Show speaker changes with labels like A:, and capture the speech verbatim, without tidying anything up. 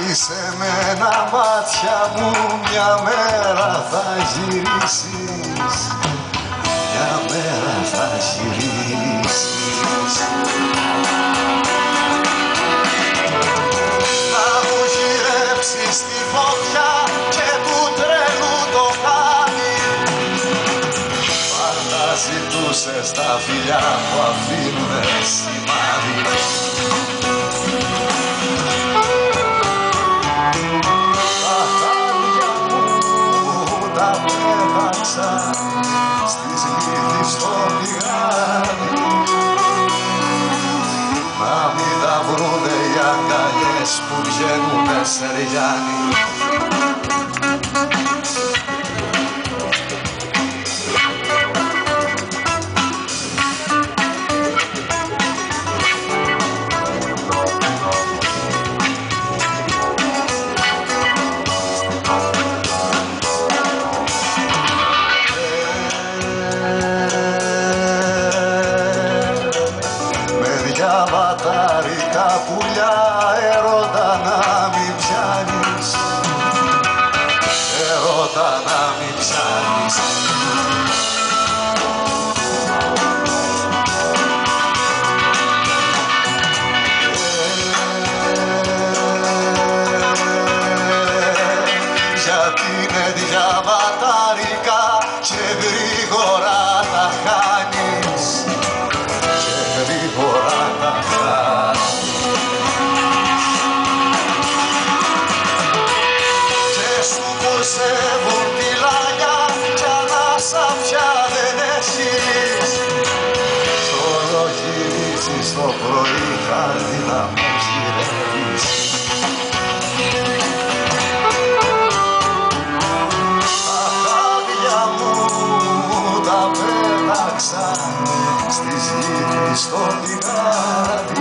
A: Σε μένα μάτια μου μια μέρα θα γυρίσεις, μια μέρα θα γυρίσεις. Να μου γυρέψεις τη φωτιά και του τρέλου το χάδι. Πάντα ζητούσες τα φιλιά που αφήνουνε σημάδι. Στις λύθεις στο πηγάδι, να μην τα βρούνε οι αγκαλιές που βγαίνουνε σεριάνι. Βατάρικα πουλιά έρωτα να μην πιάνεις, έρωτα να μην πιάνεις. Γιατί είναι διαβατάρικα και γρήγορα τα χάνεις, και γρήγορα τα χάνεις. Και σου κοσεύουν τη λάγια κι ανάσα πια δεν έχεις, κι όλο γυρίζεις το πρωί χάρη να με γυρεύεις. Τα πέταξα στις γύρες στο πηγάδι.